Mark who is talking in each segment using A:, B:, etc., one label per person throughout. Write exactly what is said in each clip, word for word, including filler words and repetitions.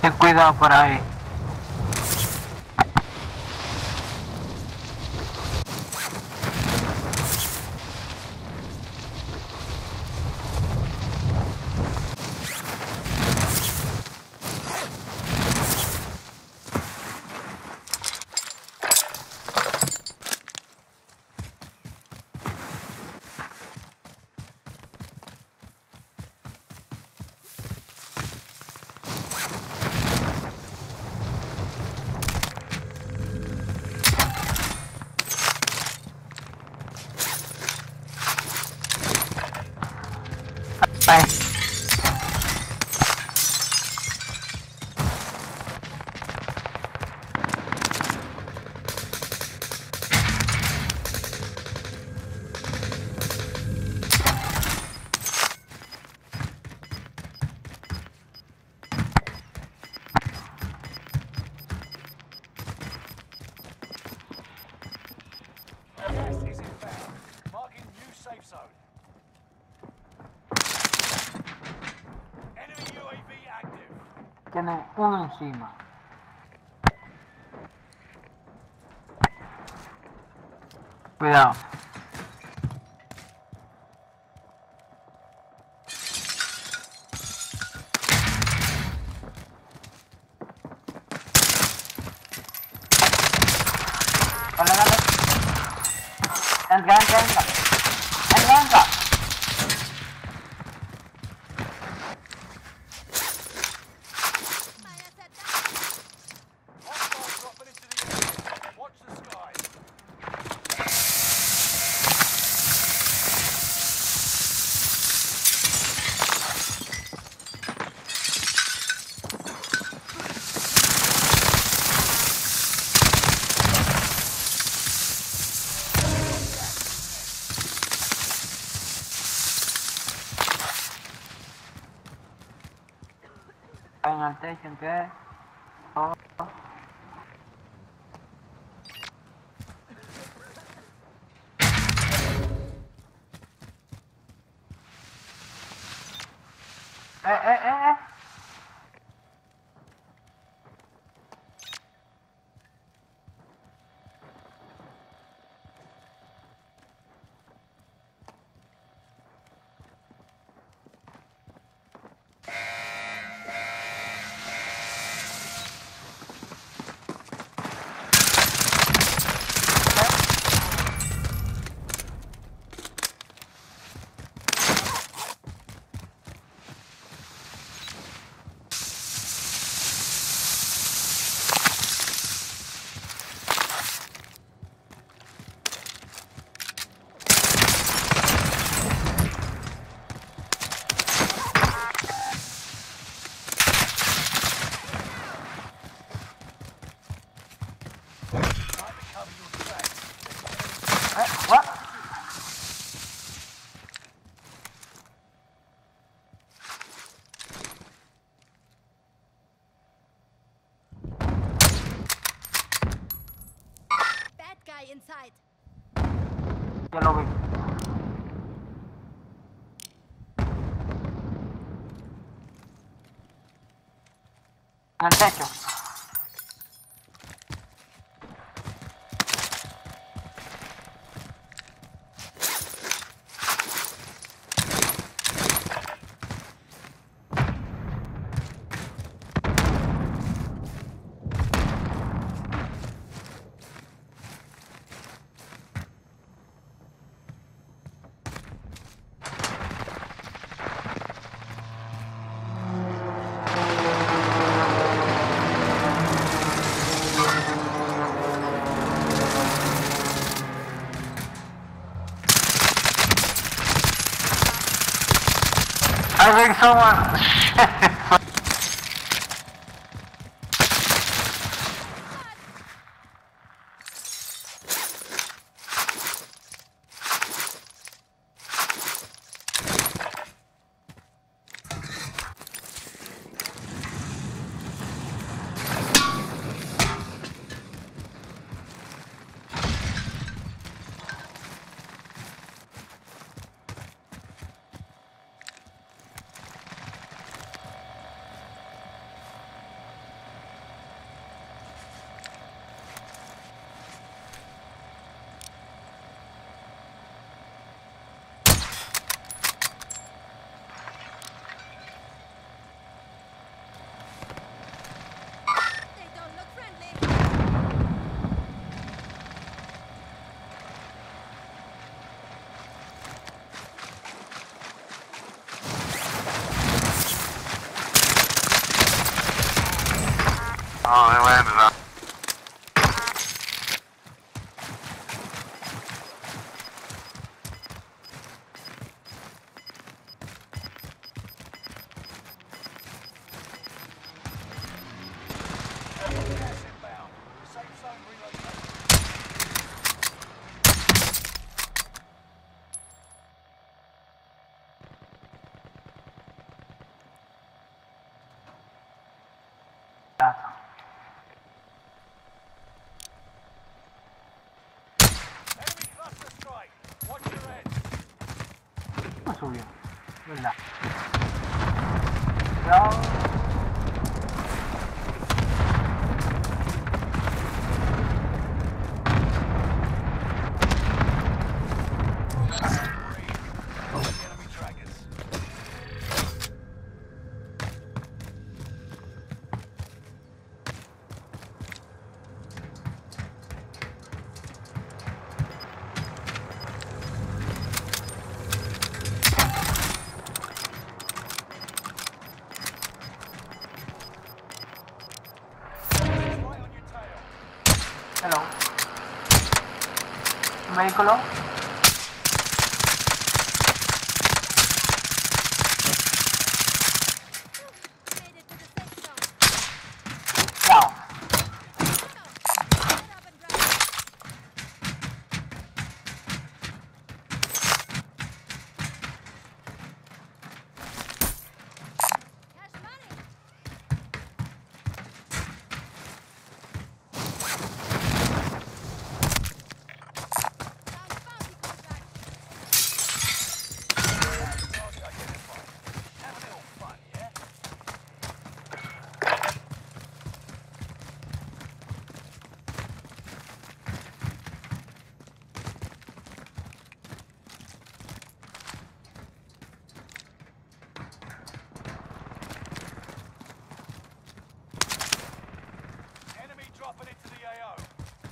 A: Ten cuidado por ahí. Bye.
B: Gas is inbound. Marking new safe zone. Enemy U A V active.
A: Tiene uno encima. Cuidado. Dale, dale. Entra, entra, entra. Entra, entra.
B: Hostiles dropping into the area. Watch the skies.
A: En el techo, ¿en qué? Oh. Eh, eh, eh, eh. Eh, what?
C: Bad guy inside.
A: Ya lo vi. En el techo. I think someone.
D: Oh, they landed on.
B: Gas inbound. Safe zone relocated. Enemy cluster strike. Watch your head.
A: No subió. ¿Verdad? Cuidado.
B: Enemy trackers. Right on your tail.
A: Hello. Un vehículo.
C: Made it to the safe zone.
A: Down.
C: Get up and drive. Cash money. Found a bounty contract.
B: Target identified. Have a little fun, yeah? Enemy dropping into the A O.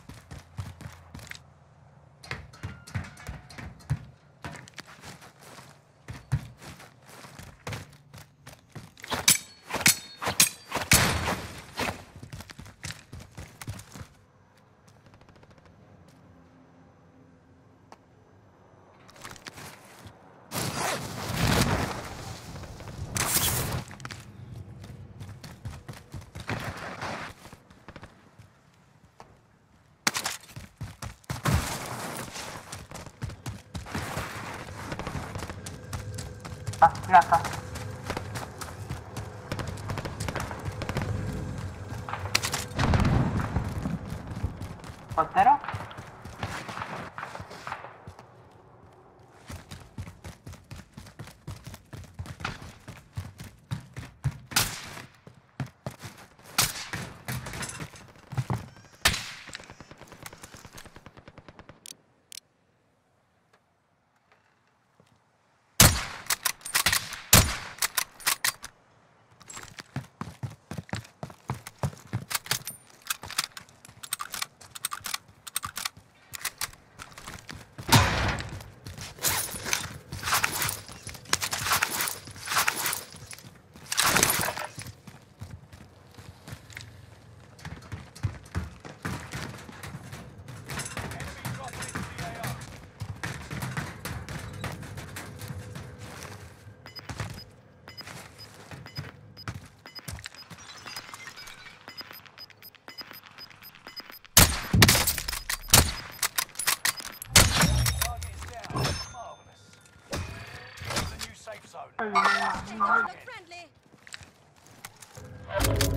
A: Ah, mira acá. ¿Portero?
B: Enemy dropping into the A O. Target is down. Marvelous. The new safe zone.
C: Taking a look friendly.